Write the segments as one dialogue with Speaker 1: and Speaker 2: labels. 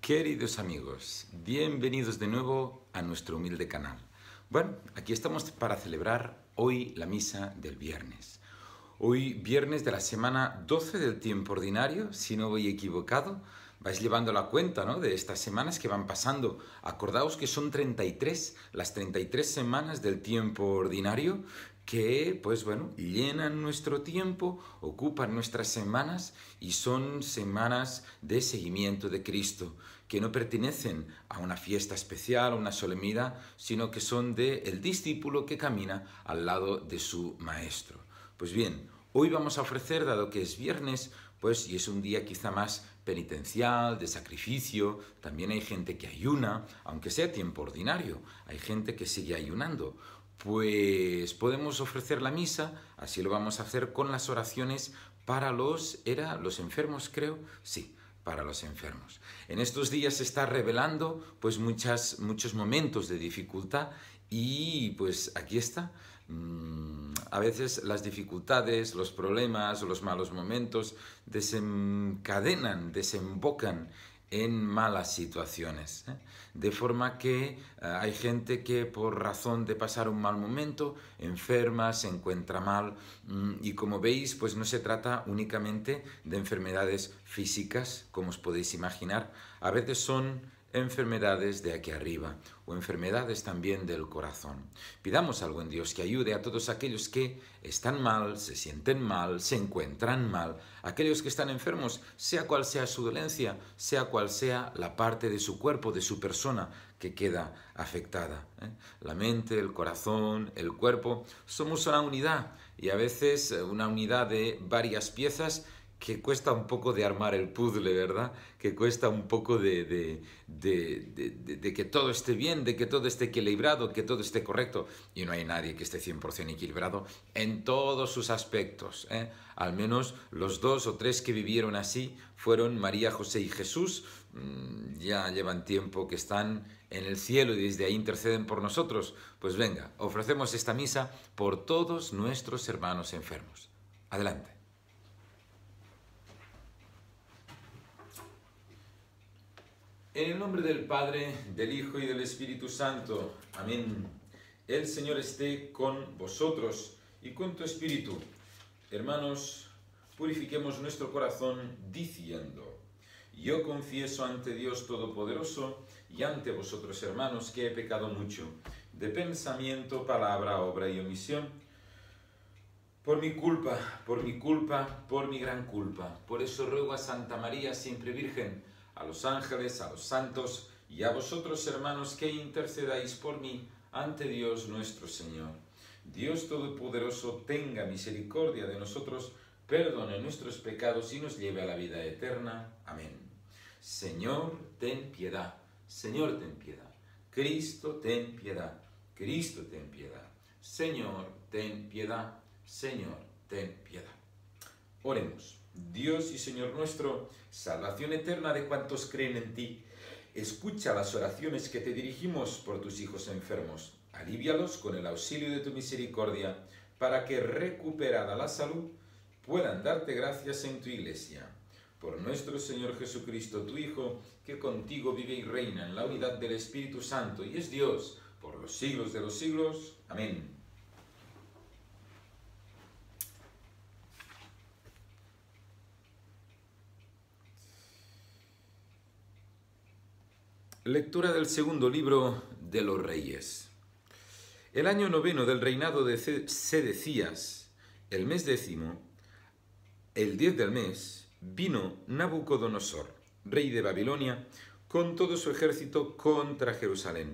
Speaker 1: Queridos amigos, bienvenidos de nuevo a nuestro humilde canal. Bueno, aquí estamos para celebrar hoy la misa del viernes. Hoy viernes de la semana 12 del tiempo ordinario, si no voy equivocado. Vais llevando la cuenta, ¿no?, de estas semanas que van pasando. Acordaos que son 33, las 33 semanas del tiempo ordinario que, pues bueno, llenan nuestro tiempo, ocupan nuestras semanas y son semanas de seguimiento de Cristo, que no pertenecen a una fiesta especial, a una solemnidad, sino que son del discípulo que camina al lado de su maestro. Pues bien, hoy vamos a ofrecer, dado que es viernes, pues, y es un día quizá más penitencial, de sacrificio. También hay gente que ayuna, aunque sea tiempo ordinario, hay gente que sigue ayunando. Pues podemos ofrecer la misa, así lo vamos a hacer con las oraciones para los enfermos, creo, sí, para los enfermos. En estos días se está revelando pues muchos momentos de dificultad y pues aquí está. A veces las dificultades, los problemas, los malos momentos desencadenan, desembocan en malas situaciones, ¿eh? De forma que hay gente que por razón de pasar un mal momento enferma, se encuentra mal, y como veis, pues no se trata únicamente de enfermedades físicas, como os podéis imaginar. A veces son enfermedades de aquí arriba o enfermedades también del corazón. Pidamos algo en Dios que ayude a todos aquellos que están mal, se sienten mal, se encuentran mal, aquellos que están enfermos, sea cual sea su dolencia, sea cual sea la parte de su cuerpo, de su persona que queda afectada, ¿eh? La mente, el corazón, el cuerpo, somos una unidad y a veces una unidad de varias piezas que cuesta un poco de armar el puzzle, ¿verdad? Que cuesta un poco de que todo esté bien, de que todo esté equilibrado, que todo esté correcto. Y no hay nadie que esté 100% equilibrado en todos sus aspectos, ¿eh? Al menos los 2 o 3 que vivieron así fueron María, José y Jesús. Ya llevan tiempo que están en el cielo y desde ahí interceden por nosotros. Pues venga, ofrecemos esta misa por todos nuestros hermanos enfermos. Adelante. En el nombre del Padre, del Hijo y del Espíritu Santo. Amén. El Señor esté con vosotros y con tu espíritu. Hermanos, purifiquemos nuestro corazón diciendo: yo confieso ante Dios Todopoderoso y ante vosotros, hermanos, que he pecado mucho, de pensamiento, palabra, obra y omisión. Por mi culpa, por mi gran culpa. Por eso ruego a Santa María, siempre Virgen, a los ángeles, a los santos y a vosotros, hermanos, que intercedáis por mí ante Dios nuestro Señor. Dios Todopoderoso tenga misericordia de nosotros, perdone nuestros pecados y nos lleve a la vida eterna. Amén. Señor, ten piedad. Señor, ten piedad. Cristo, ten piedad. Cristo, ten piedad. Señor, ten piedad. Señor, ten piedad. Oremos. Dios y Señor nuestro, salvación eterna de cuantos creen en ti, escucha las oraciones que te dirigimos por tus hijos enfermos. Alívialos con el auxilio de tu misericordia, para que, recuperada la salud, puedan darte gracias en tu Iglesia. Por nuestro Señor Jesucristo, tu Hijo, que contigo vive y reina en la unidad del Espíritu Santo y es Dios por los siglos de los siglos. Amén. Lectura del segundo libro de los Reyes. El año 9 del reinado de Sedecías, el mes 10, el 10 del mes, vino Nabucodonosor, rey de Babilonia, con todo su ejército contra Jerusalén.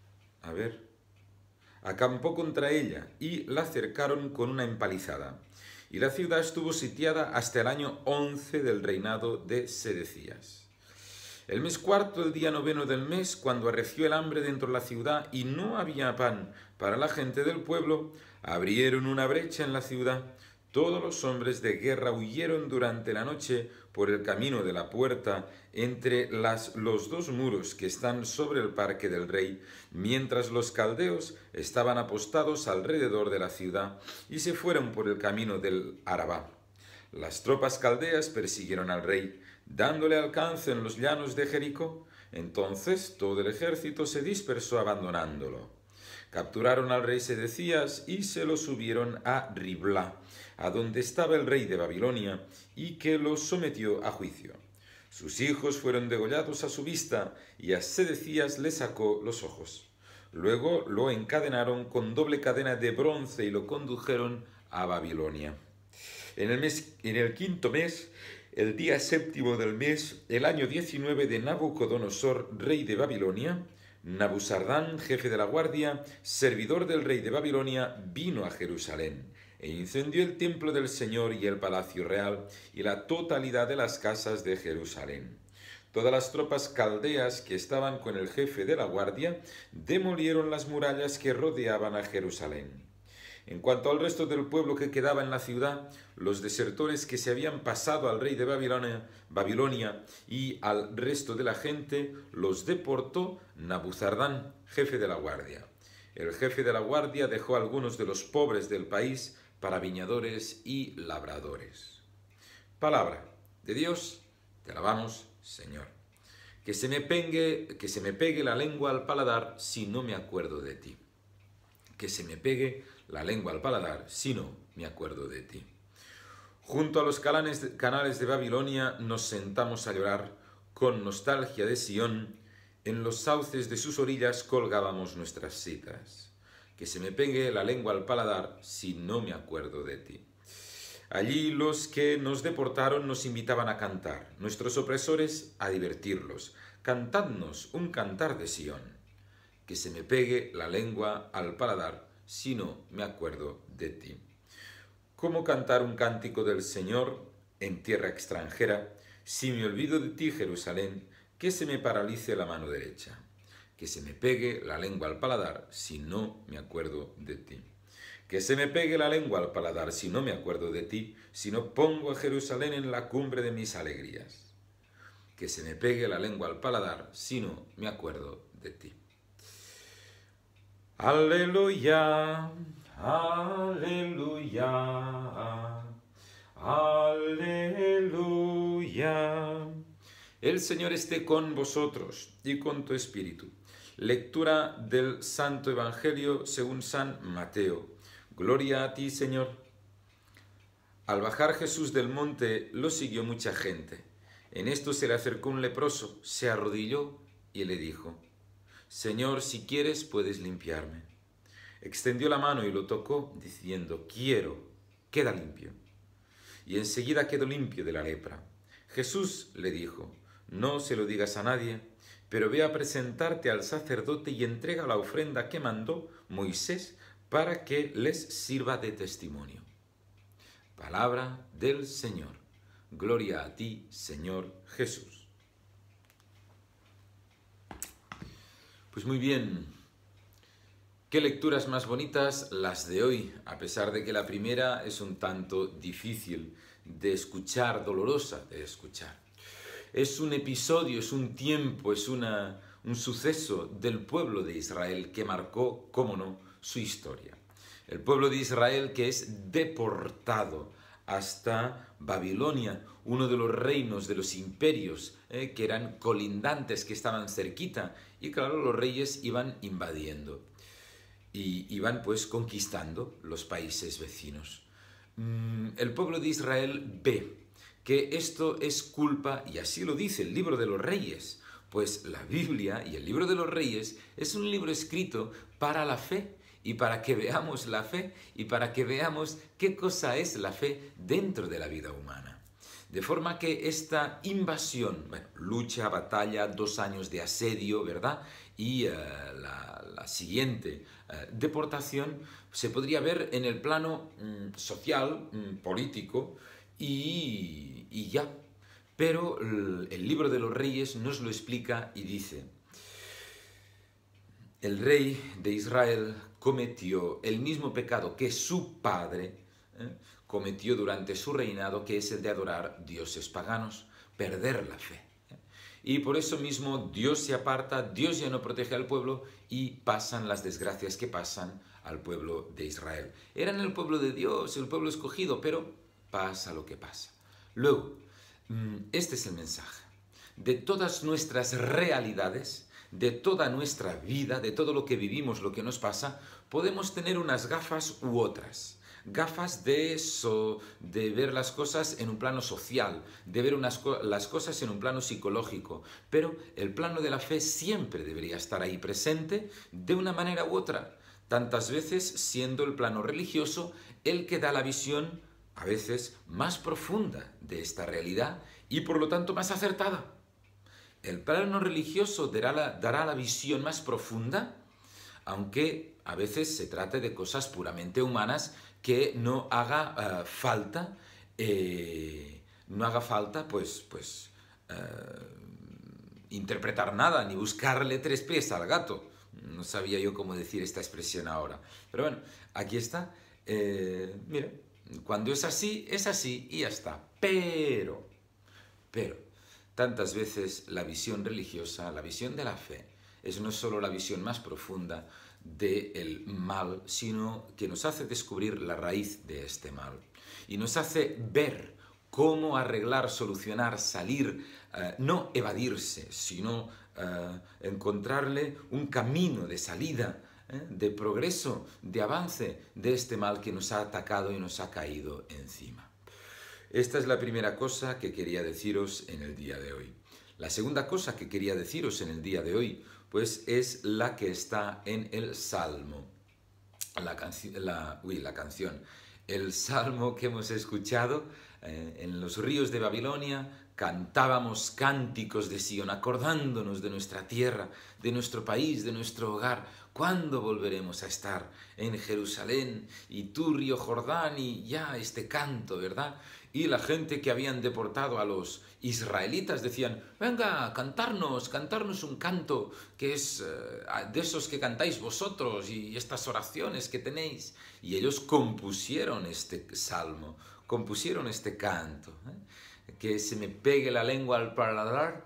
Speaker 1: Acampó contra ella y la cercaron con una empalizada. Y la ciudad estuvo sitiada hasta el año 11 del reinado de Sedecías. El mes cuarto, el día 9 del mes, cuando arreció el hambre dentro de la ciudad y no había pan para la gente del pueblo, abrieron una brecha en la ciudad. Todos los hombres de guerra huyeron durante la noche por el camino de la puerta entre los 2 muros que están sobre el parque del rey, mientras los caldeos estaban apostados alrededor de la ciudad, y se fueron por el camino del Arabá. Las tropas caldeas persiguieron al rey, dándole alcance en los llanos de Jericó. Entonces todo el ejército se dispersó abandonándolo. Capturaron al rey Sedecías y se lo subieron a Riblá, a donde estaba el rey de Babilonia, y que lo sometió a juicio. Sus hijos fueron degollados a su vista, y a Sedecías le sacó los ojos. Luego lo encadenaron con doble cadena de bronce y lo condujeron a Babilonia. En el quinto mes, el día séptimo del mes, el año 19 de Nabucodonosor, rey de Babilonia, Nabuzardán, jefe de la guardia, servidor del rey de Babilonia, vino a Jerusalén e incendió el templo del Señor y el palacio real y la totalidad de las casas de Jerusalén. Todas las tropas caldeas que estaban con el jefe de la guardia demolieron las murallas que rodeaban a Jerusalén. En cuanto al resto del pueblo que quedaba en la ciudad, los desertores que se habían pasado al rey de Babilonia y al resto de la gente, los deportó Nabuzardán, jefe de la guardia. El jefe de la guardia dejó a algunos de los pobres del país para viñadores y labradores. Palabra de Dios, te alabamos, Señor. Que se me pegue la lengua al paladar si no me acuerdo de ti. Que se me pegue la lengua al paladar si no me acuerdo de ti. Junto a los canales de Babilonia nos sentamos a llorar con nostalgia de Sión. En los sauces de sus orillas colgábamos nuestras citas. Que se me pegue la lengua al paladar si no me acuerdo de ti. Allí los que nos deportaron nos invitaban a cantar, nuestros opresores a divertirlos. Cantadnos un cantar de Sión. Que se me pegue la lengua al paladar si no me acuerdo de ti. ¿Cómo cantar un cántico del Señor en tierra extranjera si me olvido de ti, Jerusalén? Que se me paralice la mano derecha. Que se me pegue la lengua al paladar si no me acuerdo de ti. Que se me pegue la lengua al paladar si no me acuerdo de ti, si no pongo a Jerusalén en la cumbre de mis alegrías. Que se me pegue la lengua al paladar si no me acuerdo de ti. Aleluya, aleluya, aleluya. El Señor esté con vosotros y con tu espíritu. Lectura del Santo Evangelio según San Mateo. Gloria a ti, Señor. Al bajar Jesús del monte, lo siguió mucha gente. En esto se le acercó un leproso, se arrodilló y le dijo: Señor, si quieres, puedes limpiarme. Extendió la mano y lo tocó, diciendo: quiero, queda limpio. Y enseguida quedó limpio de la lepra. Jesús le dijo: no se lo digas a nadie, pero ve a presentarte al sacerdote y entrega la ofrenda que mandó Moisés para que les sirva de testimonio. Palabra del Señor. Gloria a ti, Señor Jesús. Pues muy bien, qué lecturas más bonitas las de hoy, a pesar de que la primera es un tanto difícil de escuchar, dolorosa de escuchar. Es un episodio, es un tiempo, es un suceso del pueblo de Israel que marcó, cómo no, su historia. El pueblo de Israel que es deportado hasta Babilonia, uno de los reinos, de los imperios que eran colindantes, que estaban cerquita, y claro, los reyes iban invadiendo y iban pues conquistando los países vecinos. El pueblo de Israel ve que esto es culpa, y así lo dice el libro de los Reyes, pues la Biblia y el libro de los Reyes es un libro escrito para la fe, y para que veamos la fe, y para que veamos qué cosa es la fe dentro de la vida humana. De forma que esta invasión, lucha, batalla, 2 años de asedio, ¿verdad? Y la siguiente deportación se podría ver en el plano social, político, y ya. Pero el libro de los Reyes nos lo explica y dice: el rey de Israel cometió el mismo pecado que su padre cometió durante su reinado, que es el de adorar dioses paganos, perder la fe. Y por eso mismo Dios se aparta, Dios ya no protege al pueblo y pasan las desgracias que pasan al pueblo de Israel. Eran el pueblo de Dios, el pueblo escogido, pero pasa lo que pasa. Luego, Este es el mensaje. De todas nuestras realidades, de toda nuestra vida, de todo lo que vivimos, lo que nos pasa, podemos tener unas gafas u otras. Gafas de ver las cosas en un plano social, de ver las cosas en un plano psicológico, pero el plano de la fe siempre debería estar ahí presente de una manera u otra, tantas veces siendo el plano religioso el que da la visión a veces más profunda de esta realidad y por lo tanto más acertada. El plano religioso dará la visión más profunda, aunque a veces se trate de cosas puramente humanas que no haga falta, interpretar nada, ni buscarle tres pies al gato. No sabía yo cómo decir esta expresión ahora. Pero bueno, aquí está. Mire, cuando es así y ya está. Pero, tantas veces la visión religiosa, la visión de la fe, es no solo la visión más profunda del mal, sino que nos hace descubrir la raíz de este mal. Y nos hace ver cómo arreglar, solucionar, salir, no evadirse, sino encontrarle un camino de salida, de progreso, de avance de este mal que nos ha atacado y nos ha caído encima. Esta es la primera cosa que quería deciros en el día de hoy. La segunda cosa que quería deciros en el día de hoy, pues es la que está en el Salmo. La canción. El Salmo que hemos escuchado en los ríos de Babilonia, cantábamos cánticos de Sion, acordándonos de nuestra tierra, de nuestro país, de nuestro hogar. ¿Cuándo volveremos a estar en Jerusalén? Y tú, río Jordán, y ya este canto, ¿verdad? Y la gente que habían deportado a los israelitas decían, venga, cantarnos un canto que es de esos que cantáis vosotros y estas oraciones que tenéis. Y ellos compusieron este salmo, compusieron este canto. Que se me pegue la lengua al paladar,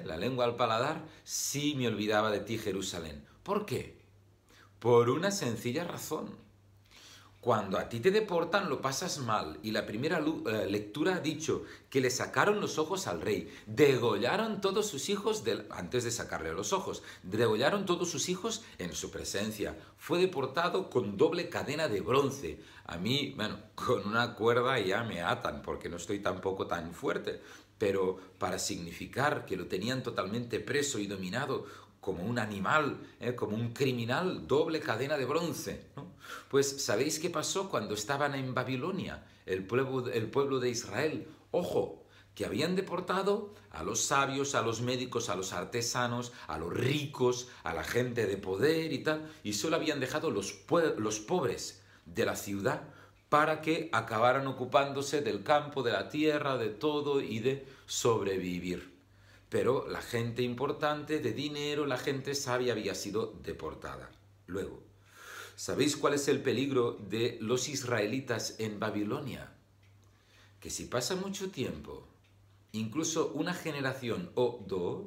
Speaker 1: si me olvidaba de ti, Jerusalén. ¿Por qué? Por una sencilla razón. Cuando a ti te deportan lo pasas mal y la primera lectura ha dicho que le sacaron los ojos al rey, degollaron todos sus hijos antes de sacarle los ojos, degollaron todos sus hijos en su presencia, fue deportado con doble cadena de bronce. A mí, bueno, con una cuerda ya me atan porque no estoy tampoco tan fuerte, pero para significar que lo tenían totalmente preso y dominado como un animal, como un criminal, doble cadena de bronce, ¿no? Pues, ¿sabéis qué pasó cuando estaban en Babilonia, el pueblo de Israel? Ojo, que habían deportado a los sabios, a los médicos, a los artesanos, a los ricos, a la gente de poder y tal, y solo habían dejado los pobres de la ciudad para que acabaran ocupándose del campo, de la tierra, de todo y de sobrevivir. Pero la gente importante, de dinero, la gente sabia había sido deportada. Luego, ¿sabéis cuál es el peligro de los israelitas en Babilonia? Que si pasa mucho tiempo, incluso una generación o dos,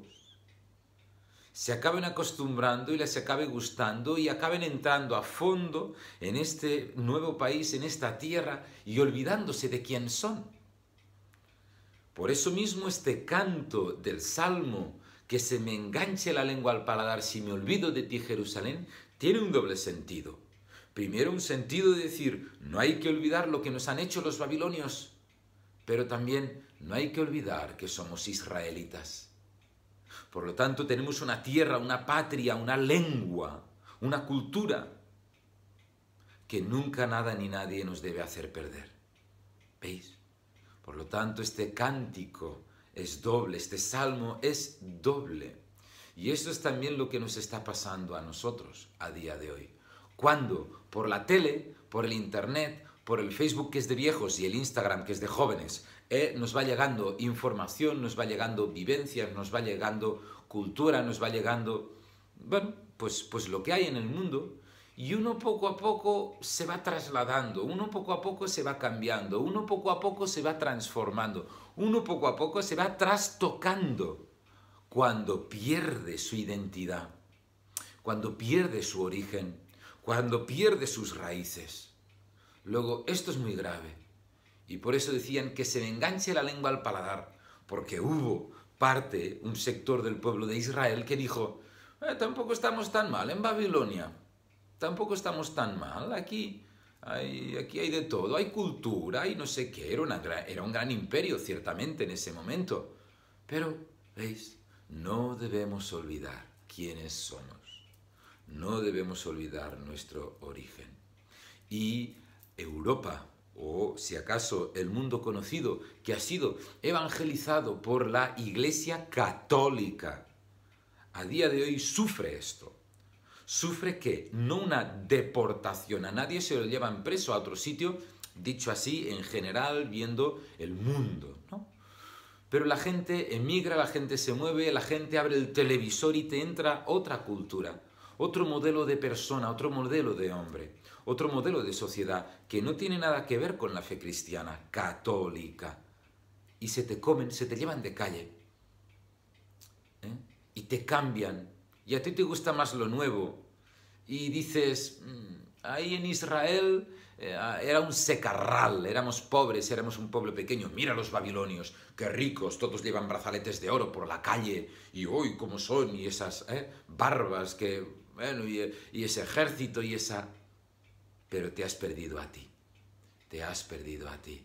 Speaker 1: se acaben acostumbrando y les acabe gustando y acaben entrando a fondo en este nuevo país, en esta tierra y olvidándose de quién son. Por eso mismo este canto del Salmo, que se me enganche la lengua al paladar si me olvido de ti, Jerusalén, tiene un doble sentido. Primero, un sentido de decir, no hay que olvidar lo que nos han hecho los babilonios, pero también no hay que olvidar que somos israelitas. Por lo tanto, tenemos una tierra, una patria, una lengua, una cultura que nunca nada ni nadie nos debe hacer perder. ¿Veis? Por lo tanto, este cántico es doble, este salmo es doble. Y esto es también lo que nos está pasando a nosotros a día de hoy. Cuando por la tele, por el internet, por el Facebook que es de viejos y el Instagram que es de jóvenes, nos va llegando información, nos va llegando vivencias, nos va llegando cultura, nos va llegando, bueno, pues lo que hay en el mundo. Y uno poco a poco se va trasladando, uno poco a poco se va cambiando, uno poco a poco se va transformando, uno poco a poco se va trastocando cuando pierde su identidad, cuando pierde su origen, cuando pierde sus raíces. Luego, esto es muy grave. Y por eso decían que se me enganche la lengua al paladar, porque hubo un sector del pueblo de Israel que dijo, tampoco estamos tan mal en Babilonia, tampoco estamos tan mal, aquí hay de todo, hay cultura, hay no sé qué, era un gran imperio ciertamente en ese momento, pero, ¿veis? No debemos olvidar quiénes somos, no debemos olvidar nuestro origen. Y Europa, o si acaso el mundo conocido, que ha sido evangelizado por la Iglesia Católica, a día de hoy sufre esto. Sufre que no una deportación, a nadie se lo llevan preso a otro sitio, dicho así en general, viendo el mundo, ¿no? Pero la gente emigra, la gente se mueve, la gente abre el televisor y te entra otra cultura, otro modelo de persona, otro modelo de hombre, otro modelo de sociedad que no tiene nada que ver con la fe cristiana, católica. Y se te comen, se te llevan de calle. Y te cambian. Y a ti te gusta más lo nuevo. Y dices, ahí en Israel era un secarral, éramos pobres, éramos un pueblo pequeño. Mira los babilonios, qué ricos, todos llevan brazaletes de oro por la calle. Y hoy, cómo son, y esas barbas, que, bueno, y ese ejército y esa... Pero te has perdido a ti, te has perdido a ti.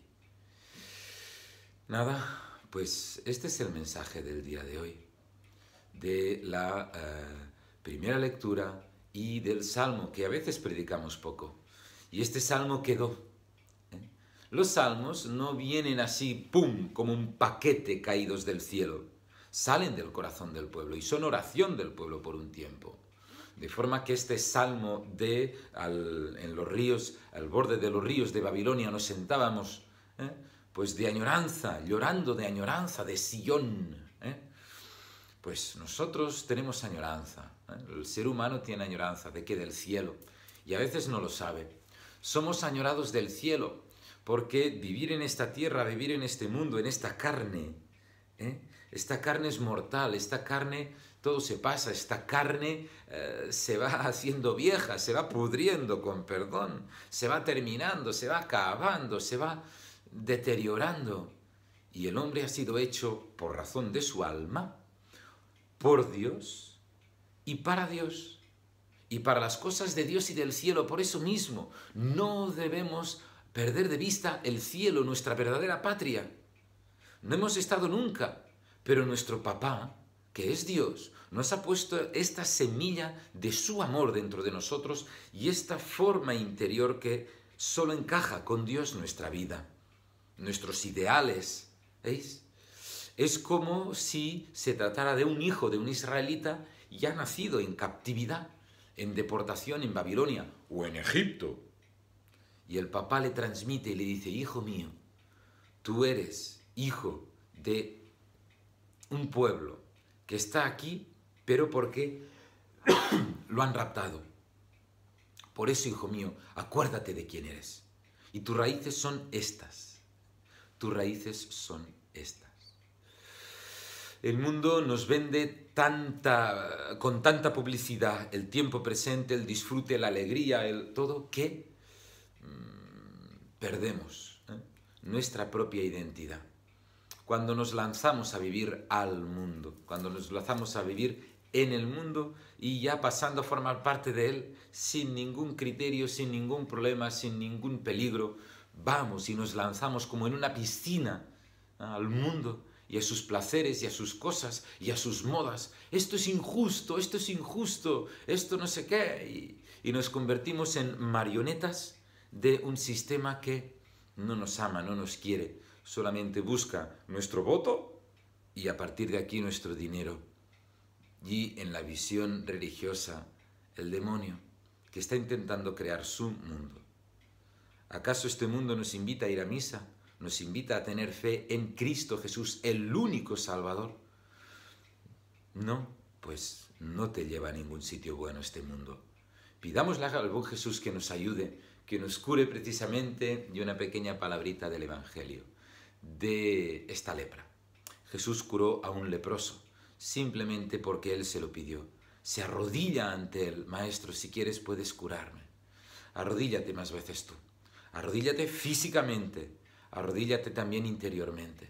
Speaker 1: Nada, pues este es el mensaje del día de hoy, de la primera lectura y del Salmo, que a veces predicamos poco. Y este Salmo quedó. Los Salmos no vienen así, ¡pum!, como un paquete caídos del cielo. Salen del corazón del pueblo y son oración del pueblo por un tiempo. De forma que este salmo en los ríos, al borde de los ríos de Babilonia, nos sentábamos, pues de añoranza, llorando de añoranza, de Sion. Pues nosotros tenemos añoranza. El ser humano tiene añoranza. ¿De qué? Del cielo. Y a veces no lo sabe. Somos añorados del cielo, porque vivir en esta tierra, vivir en este mundo, en esta carne, esta carne es mortal, esta carne... Todo se pasa, esta carne se va haciendo vieja, se va pudriendo, con perdón, se va terminando, se va acabando, se va deteriorando. Y el hombre ha sido hecho por razón de su alma, por Dios y para Dios, y para las cosas de Dios y del cielo. Por eso mismo no debemos perder de vista el cielo, nuestra verdadera patria. No hemos estado nunca, pero nuestro papá, que es Dios, nos ha puesto esta semilla de su amor dentro de nosotros y esta forma interior que solo encaja con Dios nuestra vida, nuestros ideales. ¿Veis? Es como si se tratara de un hijo de un israelita ya nacido en captividad, en deportación en Babilonia o en Egipto. Y el papá le transmite y le dice, hijo mío, tú eres hijo de un pueblo que está aquí, pero porque lo han raptado. Por eso, hijo mío, acuérdate de quién eres. Y tus raíces son estas. Tus raíces son estas. El mundo nos vende con tanta publicidad el tiempo presente, el disfrute, la alegría, todo, que perdemos nuestra propia identidad. Cuando nos lanzamos a vivir al mundo, cuando nos lanzamos a vivir en el mundo y ya pasando a formar parte de él sin ningún criterio, sin ningún problema, sin ningún peligro, vamos y nos lanzamos como en una piscina al mundo y a sus placeres y a sus cosas y a sus modas. Esto es injusto, esto no sé qué. Y nos convertimos en marionetas de un sistema que no nos ama, no nos quiere. Solamente busca nuestro voto y a partir de aquí nuestro dinero. Y en la visión religiosa, el demonio, que está intentando crear su mundo. ¿Acaso este mundo nos invita a ir a misa? ¿Nos invita a tener fe en Cristo Jesús, el único Salvador? No, pues no te lleva a ningún sitio bueno este mundo. Pidámosle al buen Jesús que nos ayude, que nos cure precisamente de una pequeña palabrita del Evangelio, de esta lepra. Jesús curó a un leproso, simplemente porque él se lo pidió. Se arrodilla ante él, maestro, si quieres puedes curarme. Arrodíllate más veces tú. Arrodíllate físicamente, arrodíllate también interiormente.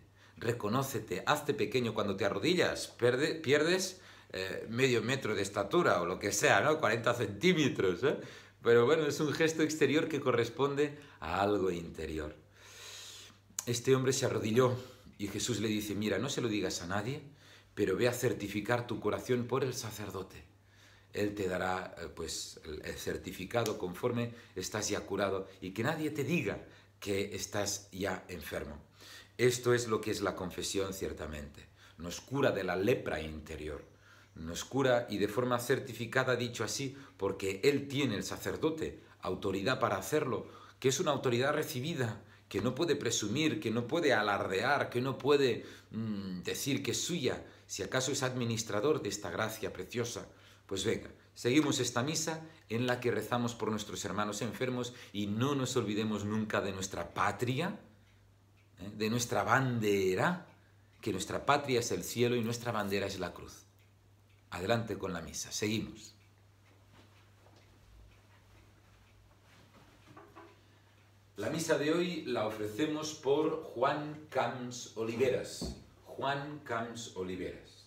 Speaker 1: reconócete, hazte pequeño. Cuando te arrodillas, pierdes medio metro de estatura o lo que sea, ¿no? 40 centímetros, ¿eh? Pero bueno, es un gesto exterior que corresponde a algo interior. Este hombre se arrodilló y Jesús le dice, mira, no se lo digas a nadie, pero ve a certificar tu curación por el sacerdote. Él te dará pues, el certificado conforme estás ya curado y que nadie te diga que estás ya enfermo. Esto es lo que es la confesión, ciertamente. Nos cura de la lepra interior. Nos cura y de forma certificada, dicho así, porque Él tiene, el sacerdote, autoridad para hacerlo, que es una autoridad recibida, que no puede presumir, que no puede alardear, que no puede decir que es suya, si acaso es administrador de esta gracia preciosa. Pues venga, seguimos esta misa en la que rezamos por nuestros hermanos enfermos y no nos olvidemos nunca de nuestra patria, de nuestra bandera, que nuestra patria es el cielo y nuestra bandera es la cruz. Adelante con la misa, seguimos. La misa de hoy la ofrecemos por Juan Camps Oliveras. Juan Camps Oliveras.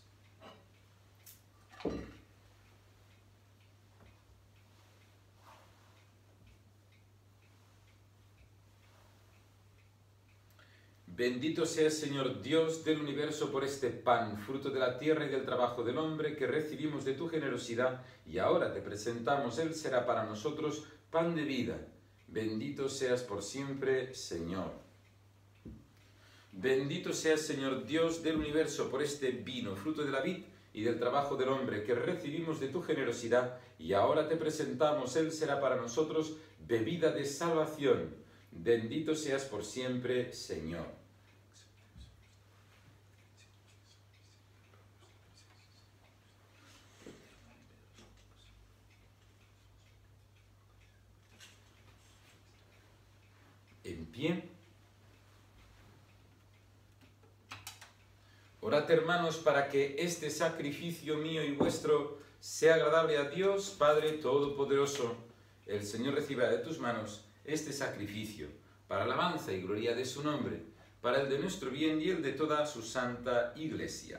Speaker 1: Bendito sea, Señor Dios del universo, por este pan, fruto de la tierra y del trabajo del hombre, que recibimos de tu generosidad, y ahora te presentamos. Él será para nosotros pan de vida. Bendito seas por siempre, Señor. Bendito seas, Señor Dios del universo, por este vino, fruto de la vid y del trabajo del hombre, que recibimos de tu generosidad, y ahora te presentamos. Él será para nosotros bebida de salvación. Bendito seas por siempre, Señor. En pie. Orad, hermanos, para que este sacrificio mío y vuestro sea agradable a Dios, Padre Todopoderoso. El Señor reciba de tus manos este sacrificio, para alabanza y gloria de su nombre, para el de nuestro bien y el de toda su santa Iglesia.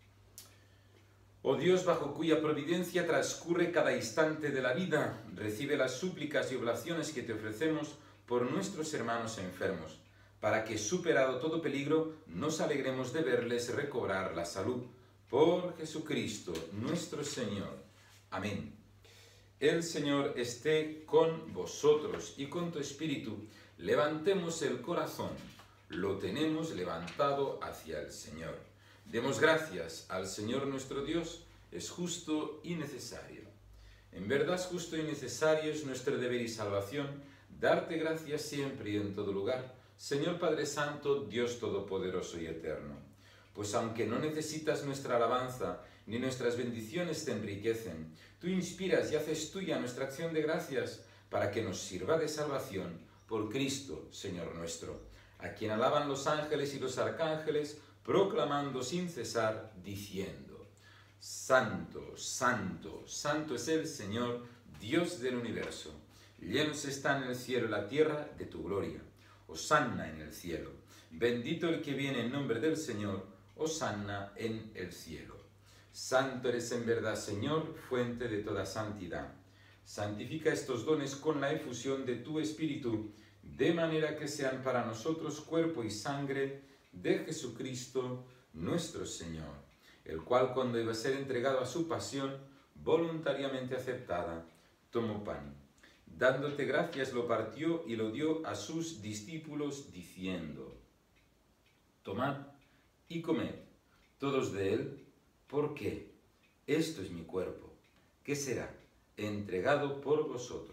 Speaker 1: Oh Dios, bajo cuya providencia transcurre cada instante de la vida, recibe las súplicas y oblaciones que te ofrecemos por nuestros hermanos enfermos, para que, superado todo peligro, nos alegremos de verles recobrar la salud. Por Jesucristo nuestro Señor. Amén. El Señor esté con vosotros y con tu espíritu. Levantemos el corazón. Lo tenemos levantado hacia el Señor. Demos gracias al Señor nuestro Dios. Es justo y necesario. En verdad es justo y necesario, es nuestro deber y salvación, darte gracias siempre y en todo lugar, Señor Padre Santo, Dios Todopoderoso y Eterno. Pues aunque no necesitas nuestra alabanza, ni nuestras bendiciones te enriquecen, tú inspiras y haces tuya nuestra acción de gracias, para que nos sirva de salvación por Cristo, Señor nuestro, a quien alaban los ángeles y los arcángeles, proclamando sin cesar, diciendo: Santo, Santo, Santo es el Señor, Dios del universo. Llenos están en el cielo y la tierra de tu gloria. Hosanna en el cielo. Bendito el que viene en nombre del Señor. Hosanna en el cielo. Santo eres en verdad, Señor, fuente de toda santidad. Santifica estos dones con la efusión de tu Espíritu, de manera que sean para nosotros cuerpo y sangre de Jesucristo nuestro Señor, el cual, cuando iba a ser entregado a su pasión, voluntariamente aceptada, tomó pan. Dándote gracias, lo partió y lo dio a sus discípulos, diciendo: Tomad y comed todos de él, porque esto es mi cuerpo, que será entregado por vosotros.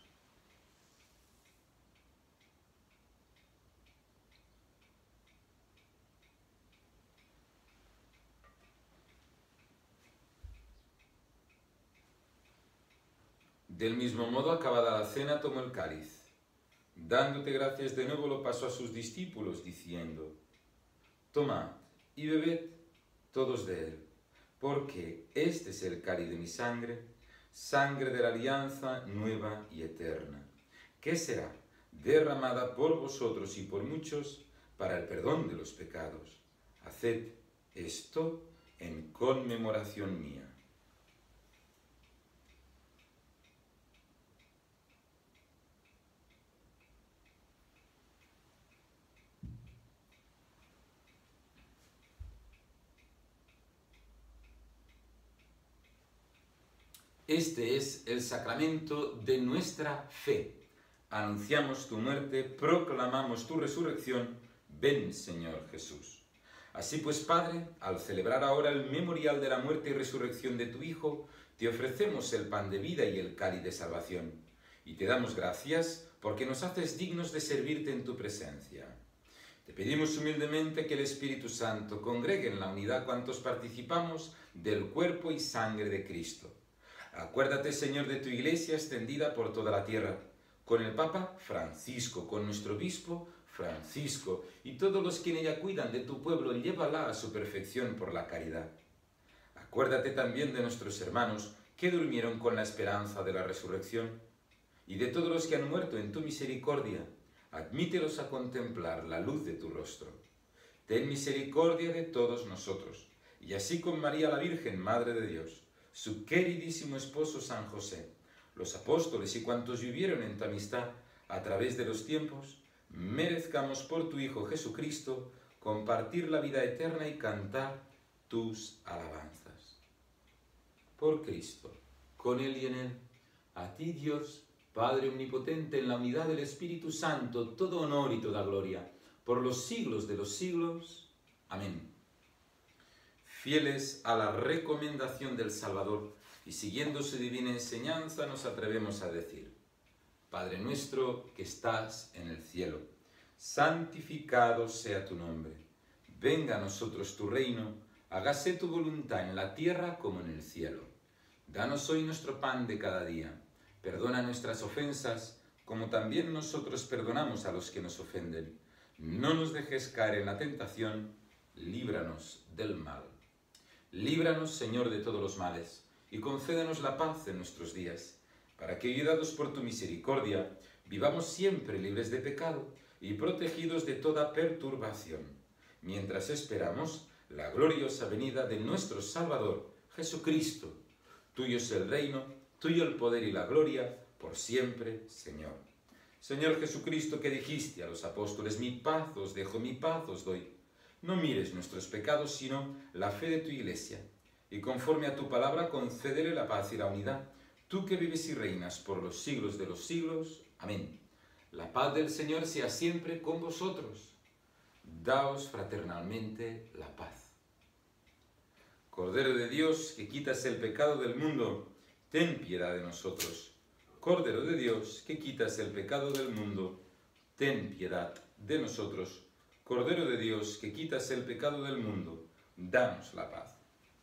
Speaker 1: Del mismo modo, acabada la cena, tomó el cáliz. Dándote gracias de nuevo, lo pasó a sus discípulos, diciendo: Tomad y bebed todos de él, porque este es el cáliz de mi sangre, sangre de la alianza nueva y eterna, que será derramada por vosotros y por muchos para el perdón de los pecados. Haced esto en conmemoración mía. Este es el sacramento de nuestra fe. Anunciamos tu muerte, proclamamos tu resurrección. Ven, Señor Jesús. Así pues, Padre, al celebrar ahora el memorial de la muerte y resurrección de tu Hijo, te ofrecemos el pan de vida y el cáliz de salvación. Y te damos gracias porque nos haces dignos de servirte en tu presencia. Te pedimos humildemente que el Espíritu Santo congregue en la unidad cuantos participamos del cuerpo y sangre de Cristo. Acuérdate, Señor, de tu Iglesia extendida por toda la tierra, con el Papa Francisco, con nuestro Obispo Francisco y todos los que en ella cuidan de tu pueblo, llévala a su perfección por la caridad. Acuérdate también de nuestros hermanos que durmieron con la esperanza de la resurrección y de todos los que han muerto en tu misericordia. Admítelos a contemplar la luz de tu rostro. Ten misericordia de todos nosotros, y así con María la Virgen, Madre de Dios, su queridísimo esposo San José, los apóstoles y cuantos vivieron en tu amistad a través de los tiempos, merezcamos por tu Hijo Jesucristo compartir la vida eterna y cantar tus alabanzas. Por Cristo, con Él y en Él, a ti Dios, Padre omnipotente, en la unidad del Espíritu Santo, todo honor y toda gloria, por los siglos de los siglos. Amén. Fieles a la recomendación del Salvador y siguiendo su divina enseñanza, nos atrevemos a decir: Padre nuestro que estás en el cielo, santificado sea tu nombre. Venga a nosotros tu reino, hágase tu voluntad en la tierra como en el cielo. Danos hoy nuestro pan de cada día. Perdona nuestras ofensas, como también nosotros perdonamos a los que nos ofenden. No nos dejes caer en la tentación, líbranos del mal. Líbranos, Señor, de todos los males, y concédenos la paz en nuestros días, para que, ayudados por tu misericordia, vivamos siempre libres de pecado y protegidos de toda perturbación, mientras esperamos la gloriosa venida de nuestro Salvador, Jesucristo. Tuyo es el reino, tuyo el poder y la gloria, por siempre, Señor. Señor Jesucristo, que dijiste a los apóstoles: mi paz os dejo, mi paz os doy. No mires nuestros pecados, sino la fe de tu Iglesia, y conforme a tu palabra concédele la paz y la unidad, tú que vives y reinas por los siglos de los siglos. Amén. La paz del Señor sea siempre con vosotros. Daos fraternalmente la paz. Cordero de Dios, que quitas el pecado del mundo, ten piedad de nosotros. Cordero de Dios, que quitas el pecado del mundo, ten piedad de nosotros. Cordero de Dios, que quitas el pecado del mundo, danos la paz.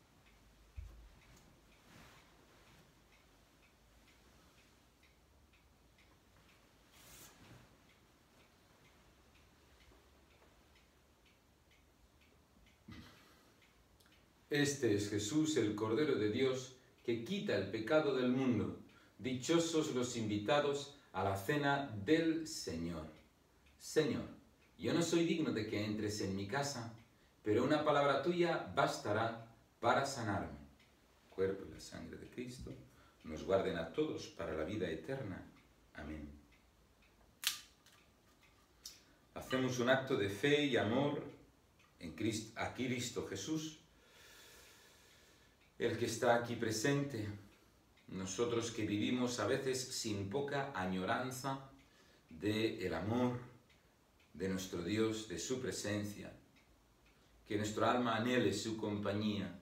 Speaker 1: Este es Jesús, el Cordero de Dios, que quita el pecado del mundo. Dichosos los invitados a la cena del Señor. Señor, yo no soy digno de que entres en mi casa, pero una palabra tuya bastará para sanarme. El cuerpo y la sangre de Cristo nos guarden a todos para la vida eterna. Amén. Hacemos un acto de fe y amor a Cristo Jesús, el que está aquí presente. Nosotros que vivimos a veces sin poca añoranza del amor de nuestro Dios, de su presencia, que nuestro alma anhele su compañía,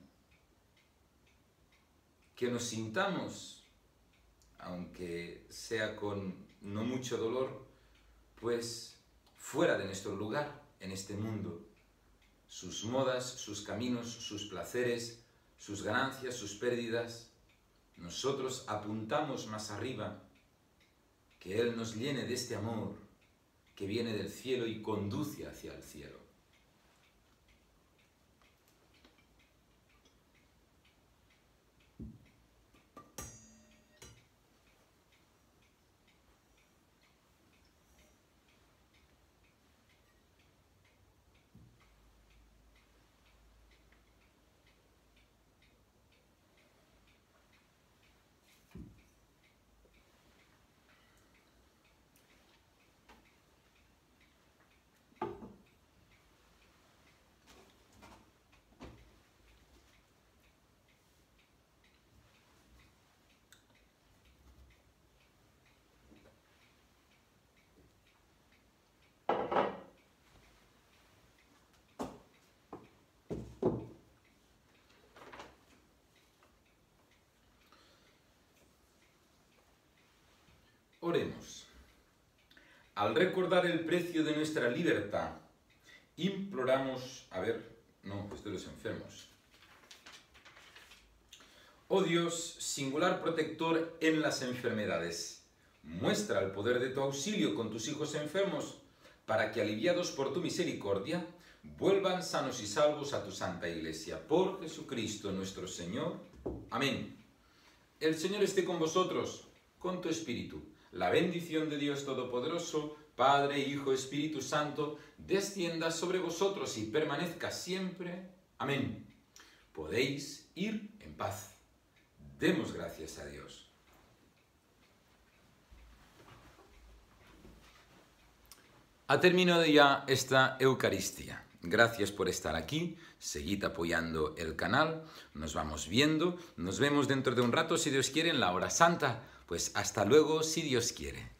Speaker 1: que nos sintamos, aunque sea con no mucho dolor, pues fuera de nuestro lugar en este mundo, sus modas, sus caminos, sus placeres, sus ganancias, sus pérdidas. Nosotros apuntamos más arriba, que Él nos llene de este amor que viene del cielo y conduce hacia el cielo. Oremos. Al recordar el precio de nuestra libertad, imploramos... esto de los enfermos. Oh Dios, singular protector en las enfermedades, muestra el poder de tu auxilio con tus hijos enfermos, para que, aliviados por tu misericordia, vuelvan sanos y salvos a tu santa Iglesia. Por Jesucristo nuestro Señor. Amén. El Señor esté con vosotros, con tu espíritu. La bendición de Dios Todopoderoso, Padre, Hijo, Espíritu Santo, descienda sobre vosotros y permanezca siempre. Amén. Podéis ir en paz. Demos gracias a Dios. Ha terminado ya esta Eucaristía. Gracias por estar aquí. Seguid apoyando el canal. Nos vamos viendo. Nos vemos dentro de un rato, si Dios quiere, en la hora santa. Pues hasta luego, si Dios quiere.